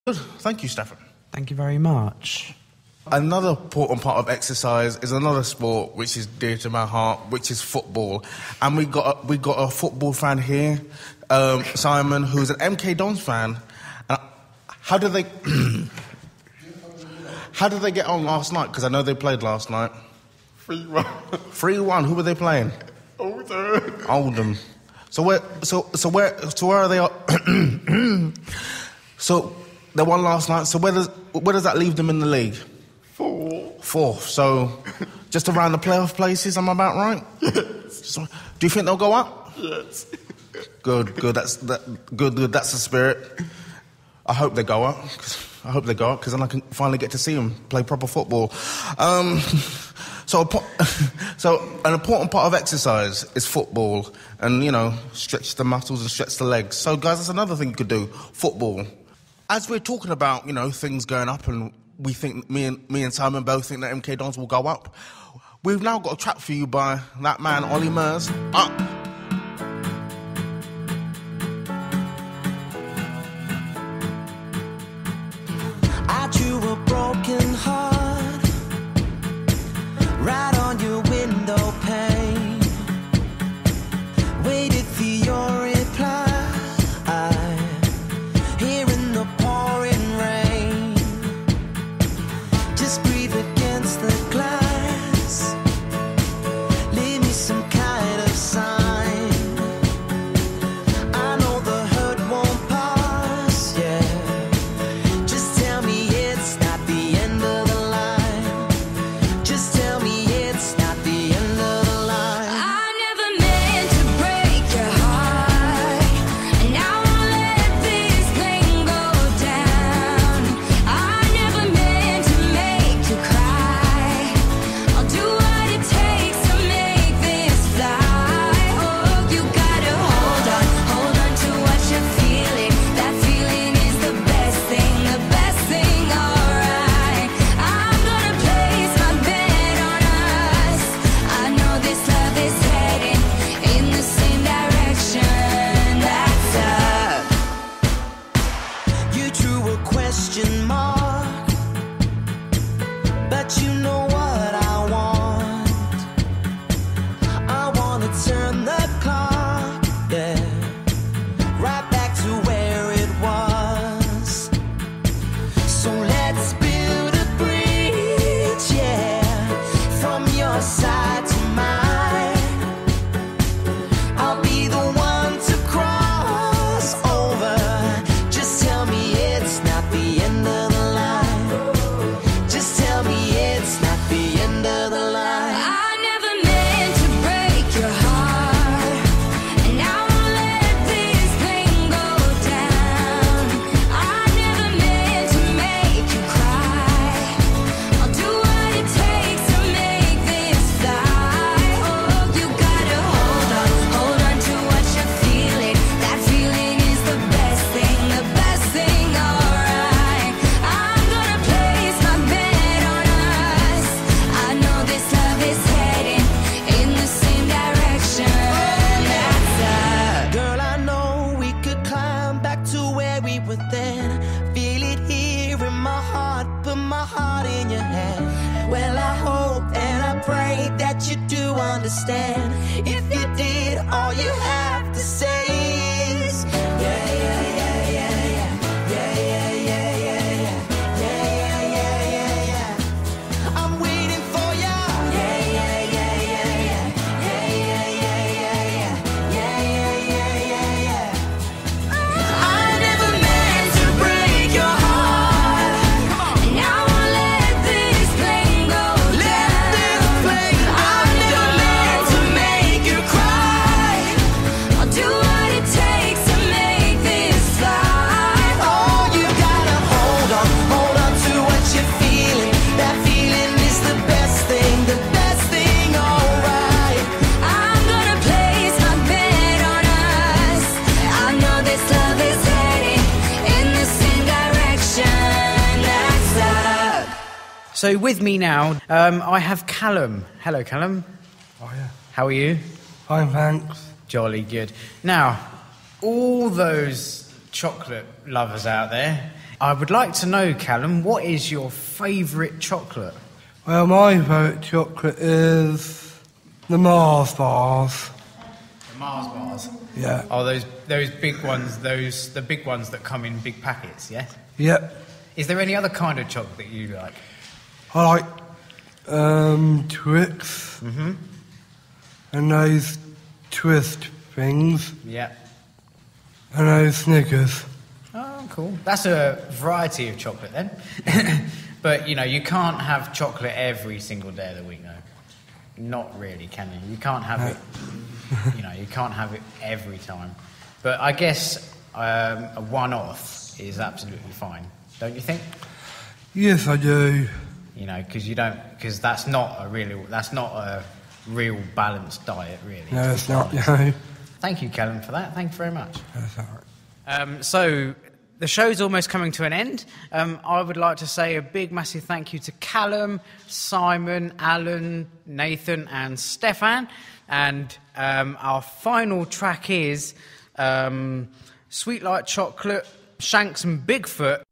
Good. Thank you, Stefan. Thank you very much. Another important part of exercise is another sport which is dear to my heart, which is football. And we got a football fan here, Simon, who's an MK Dons fan. And how did they get on last night? Because I know they played last night. 3-1. 3-1. Who were they playing? Oldham. So where are they? So they won last night. So where does that leave them in the league? Fourth. So just around the playoff places. Am I about right? Yes. Do you think they'll go up? Yes. Good. That's the spirit. I hope they go up. Because then I can finally get to see them play proper football. So an important part of exercise is football, and stretch the muscles and stretch the legs. So guys, that's another thing you could do. Football. As we're talking about things going up, and we think me and Simon both think that MK Dons will go up. We've now got a track for you by that man Ollie Murs. Up. I drew a broken heart right on your window pane. Waited for your reply. Here in the pouring rain. Just breathe against the glass. Leave me some kind of sign. I know the hurt won't pass, yeah. Just tell me it's not the end of the line. Just tell me it's not the end of the line. I never meant to break your heart, and I won't let this pain go down. I never meant to make you cry. I'll do what it takes to make this fly. Oh, you gotta hold on to what you're feeling. That feeling is the best thing, alright. I'm gonna place my bet on us. I know this love is heading in the same direction. That's up. You drew a question mark, but you know what I want. I wanna turn the clock, yeah, right back to where it was. So let's build a bridge, yeah, from your side to mine. I'll be the one to cross over. Just tell me it's not the end of the line. Just tell me it's not the end of the line. I never meant to break your heart, and I won't let this pain go down. I never meant to make you cry. I'll do what it takes to make this fly. Oh, you gotta hold on to what you're feeling. That feeling is the best thing, alright. I'm gonna place my bet on us. I know this love is heading in the same direction. That's up. Girl, I know we could climb back to where we were then. Feel it here in my heart, put my heart in your hand. Well, I hope and I pray that you do understand. If you did, all you have to say is yeah, yeah, yeah, yeah, yeah, yeah, yeah, yeah, yeah, yeah, yeah, yeah, yeah, yeah. I'm waiting for ya. Yeah, yeah, yeah, yeah, yeah, yeah, yeah, yeah, yeah, yeah, yeah, yeah, yeah, yeah. I never meant to break your heart, And I won't let this pain go down. I never meant to make you cry. I'll do what it takes to make this fly. Oh, you gotta hold on to what you're feeling. That feeling is the best thing, alright. I'm gonna place my bet on us. I know this love is heading in the same direction. That's up. So with me now, I have Callum. Hello, Callum. Oh, yeah. How are you? Fine, thanks. Jolly good. Now, all those chocolate lovers out there, I would like to know, Callum, what is your favourite chocolate? Well, my favourite chocolate is the Mars bars. The Mars bars. Yeah. Oh, those big ones, the big ones that come in big packets, yes? Yep. Is there any other kind of chocolate that you like? I like Twix. Mm-hmm. And those twist things. Yeah. And those Snickers. Oh, cool. That's a variety of chocolate then. But, you know, you can't have chocolate every single day of the week, no. Not really, can you? You can't have it, you know, you can't have it every time. But I guess a one-off is absolutely fine, don't you think? Yes, I do. You know, because that's not a real balanced diet, really. No, it's not, no. Thank you, Callum, for that. Thank you very much. That's all right. So the show's almost coming to an end. I would like to say a big, massive thank you to Callum, Simon, Alan, Nathan, and Stefan. And our final track is Sweet Like Chocolate, Shanks and Bigfoot.